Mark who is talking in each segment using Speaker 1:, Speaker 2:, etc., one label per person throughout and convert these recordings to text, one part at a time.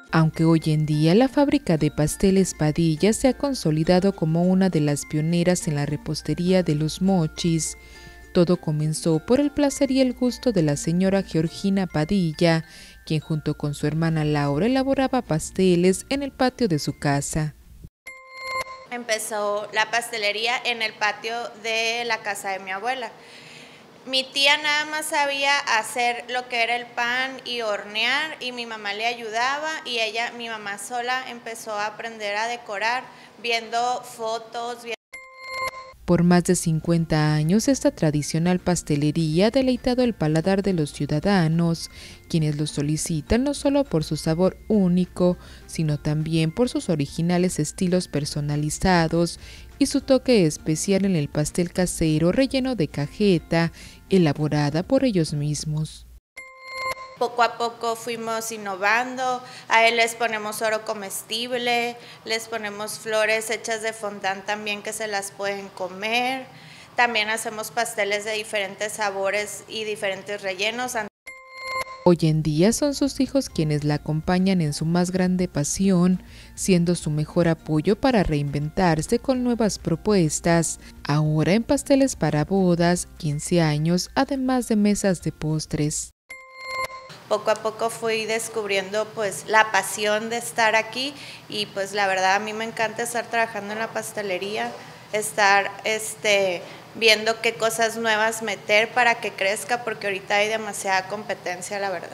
Speaker 1: Aunque hoy en día la fábrica de pasteles Padilla se ha consolidado como una de las pioneras en la repostería de los mochis, todo comenzó por el placer y el gusto de la señora Georgina Padilla, quien junto con su hermana Laura elaboraba pasteles en el patio de su casa.
Speaker 2: Empezó la pastelería en el patio de la casa de mi abuela. Mi tía nada más sabía hacer lo que era el pan y hornear, y mi mamá le ayudaba, y mi mamá sola empezó a aprender a decorar viendo fotos.
Speaker 1: Por más de 50 años, esta tradicional pastelería ha deleitado el paladar de los ciudadanos, quienes lo solicitan no solo por su sabor único, sino también por sus originales estilos personalizados y su toque especial en el pastel casero relleno de cajeta, elaborada por ellos mismos.
Speaker 2: Poco a poco fuimos innovando, a él les ponemos oro comestible, les ponemos flores hechas de fondant también que se las pueden comer. También hacemos pasteles de diferentes sabores y diferentes rellenos.
Speaker 1: Hoy en día son sus hijos quienes la acompañan en su más grande pasión, siendo su mejor apoyo para reinventarse con nuevas propuestas, ahora en pasteles para bodas, 15 años, además de mesas de postres.
Speaker 2: Poco a poco fui descubriendo pues la pasión de estar aquí, y pues la verdad a mí me encanta estar trabajando en la pastelería, estar viendo qué cosas nuevas meter para que crezca, porque ahorita hay demasiada competencia, la verdad.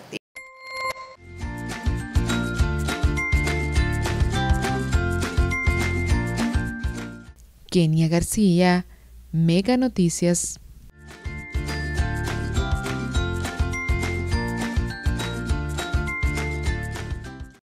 Speaker 1: Kenia García, Mega Noticias.